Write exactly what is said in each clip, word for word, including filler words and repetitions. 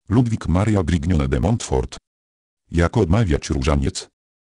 Ludwik Maria Grignion de Montfort. Jak odmawiać różaniec?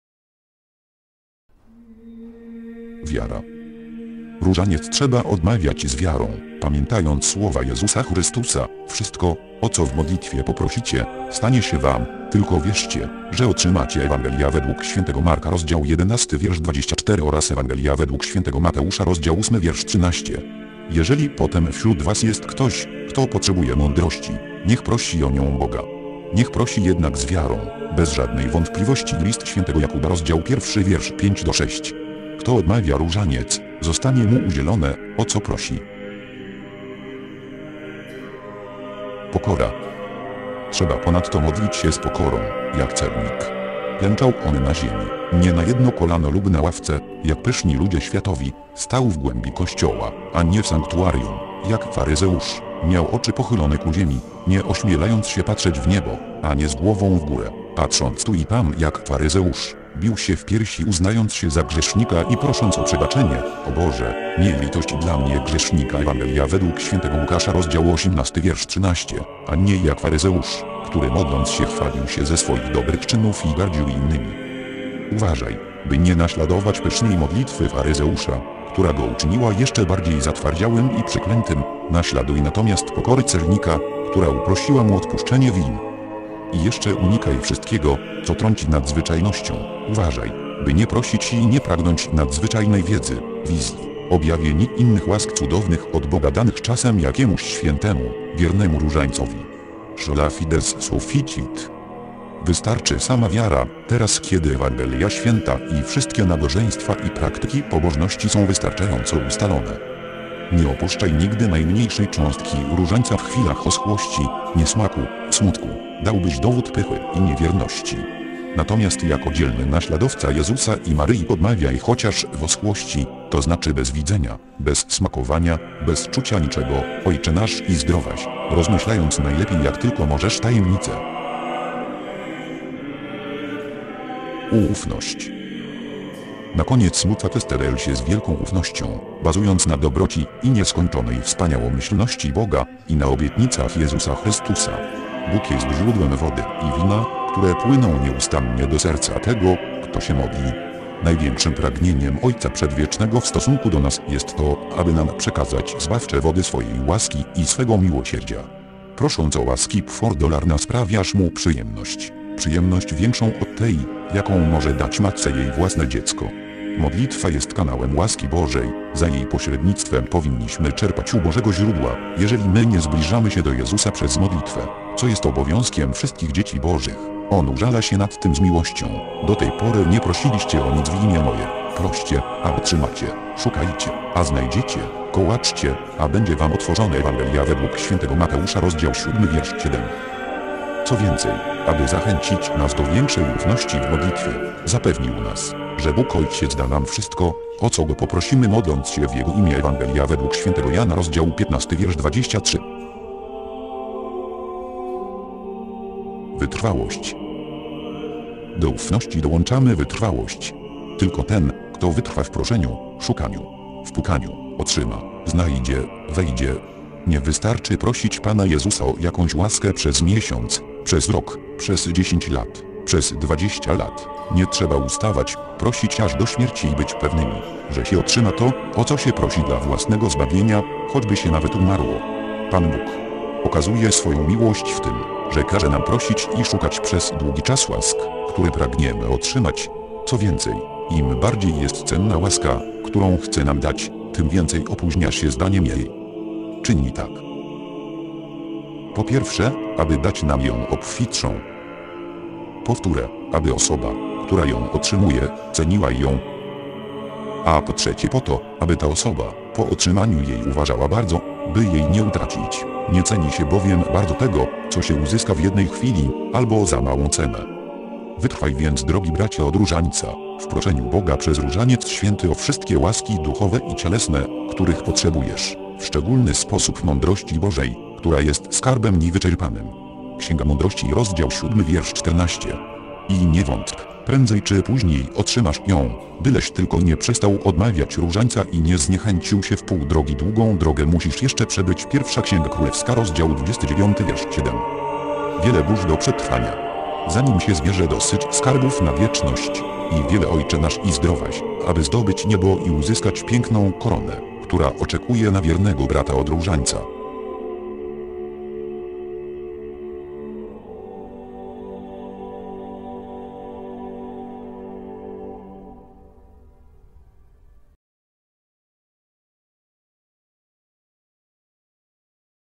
Wiara. Różaniec trzeba odmawiać z wiarą, pamiętając słowa Jezusa Chrystusa: wszystko, o co w modlitwie poprosicie, stanie się wam, tylko wierzcie, że otrzymacie. Ewangelia według świętego Marka rozdział jedenasty wiersz dwadzieścia cztery oraz Ewangelia według świętego Mateusza rozdział ósmy wiersz trzynaście. Jeżeli potem wśród was jest ktoś, kto potrzebuje mądrości, niech prosi o nią Boga. Niech prosi jednak z wiarą, bez żadnej wątpliwości. List świętego Jakuba rozdział pierwszy wiersz pięć do sześciu. Kto odmawia różaniec, zostanie mu udzielone, o co prosi. Pokora. Trzeba ponadto modlić się z pokorą, jak celnik. Klęczał on na ziemi, nie na jedno kolano lub na ławce, jak pyszni ludzie światowi, stał w głębi kościoła, a nie w sanktuarium, jak faryzeusz. Miał oczy pochylone ku ziemi, nie ośmielając się patrzeć w niebo, a nie z głową w górę, patrząc tu i tam jak faryzeusz. Bił się w piersi, uznając się za grzesznika i prosząc o przebaczenie: o Boże, miej litość dla mnie grzesznika. Ewangelia według świętego Łukasza rozdział osiemnasty wiersz trzynaście, a nie jak faryzeusz, który modląc się chwalił się ze swoich dobrych czynów i gardził innymi. Uważaj, by nie naśladować pysznej modlitwy faryzeusza, która go uczyniła jeszcze bardziej zatwardziałym i przeklętym. Naśladuj natomiast pokory celnika, która uprosiła mu odpuszczenie win. I jeszcze unikaj wszystkiego, co trąci nadzwyczajnością. Uważaj, by nie prosić i nie pragnąć nadzwyczajnej wiedzy, wizji, objawień i innych łask cudownych od Boga danych czasem jakiemuś świętemu, wiernemu różańcowi. Sola fides sufficit. Wystarczy sama wiara, teraz kiedy Ewangelia święta i wszystkie nabożeństwa i praktyki pobożności są wystarczająco ustalone. Nie opuszczaj nigdy najmniejszej cząstki różańca w chwilach oschłości, niesmaku, smutku, dałbyś dowód pychy i niewierności. Natomiast jako dzielny naśladowca Jezusa i Maryi odmawiaj chociaż w oschłości, to znaczy bez widzenia, bez smakowania, bez czucia niczego, Ojcze nasz i zdrowaś, rozmyślając najlepiej jak tylko możesz tajemnicę. Ufność. Na koniec módl testedel się z wielką ufnością, bazując na dobroci i nieskończonej wspaniałomyślności Boga i na obietnicach Jezusa Chrystusa. Bóg jest źródłem wody i wina, które płyną nieustannie do serca tego, kto się modli. Największym pragnieniem Ojca Przedwiecznego w stosunku do nas jest to, aby nam przekazać zbawcze wody swojej łaski i swego miłosierdzia. Prosząc o łaski Pfordolarna sprawiasz mu przyjemność. Przyjemność większą od tej, jaką może dać matce jej własne dziecko. Modlitwa jest kanałem łaski Bożej, za jej pośrednictwem powinniśmy czerpać u Bożego źródła, jeżeli my nie zbliżamy się do Jezusa przez modlitwę, co jest obowiązkiem wszystkich dzieci Bożych. On użala się nad tym z miłością. Do tej pory nie prosiliście o nic w imię moje. Proście, a otrzymacie. Szukajcie, a znajdziecie. Kołaczcie, a będzie wam otworzone. Ewangelia według świętego Mateusza rozdział siódmy wiersz siódmy. Co więcej, aby zachęcić nas do większej ufności w modlitwie, zapewnił nas, że Bóg Ojciec da nam wszystko, o co Go poprosimy modląc się w Jego imię. Ewangelia według świętego Jana rozdział piętnasty wiersz dwudziesty trzeci. Wytrwałość. Do ufności dołączamy wytrwałość. Tylko ten, kto wytrwa w proszeniu, szukaniu, w pukaniu, otrzyma, znajdzie, wejdzie. Nie wystarczy prosić Pana Jezusa o jakąś łaskę przez miesiąc, przez rok, przez dziesięć lat, przez dwadzieścia lat. Nie trzeba ustawać, prosić aż do śmierci i być pewnymi, że się otrzyma to, o co się prosi dla własnego zbawienia, choćby się nawet umarło. Pan Bóg okazuje swoją miłość w tym, że każe nam prosić i szukać przez długi czas łask, które pragniemy otrzymać. Co więcej, im bardziej jest cenna łaska, którą chce nam dać, tym więcej opóźnia się zdaniem jej. Czyni tak. Po pierwsze, aby dać nam ją obfitszą. Po wtóre, aby osoba, która ją otrzymuje, ceniła ją. A po trzecie po to, aby ta osoba, po otrzymaniu jej uważała bardzo, by jej nie utracić. Nie ceni się bowiem bardzo tego, co się uzyska w jednej chwili, albo za małą cenę. Wytrwaj więc, drogi bracie, od różańca, w proszeniu Boga przez różaniec święty o wszystkie łaski duchowe i cielesne, których potrzebujesz, w szczególny sposób mądrości Bożej, która jest skarbem niewyczerpanym. Księga Mądrości rozdział siódmy wiersz czternasty. I nie wątp, prędzej czy później otrzymasz ją, byleś tylko nie przestał odmawiać różańca i nie zniechęcił się w pół drogi. Długą drogę musisz jeszcze przebyć. Pierwsza Księga Królewska rozdział dwudziesty dziewiąty wiersz siódmy. wiele burz do przetrwania. Zanim się zbierze dosyć skarbów na wieczność, i wiele Ojcze nasz i zdrowaś, aby zdobyć niebo i uzyskać piękną koronę, która oczekuje na wiernego brata od różańca.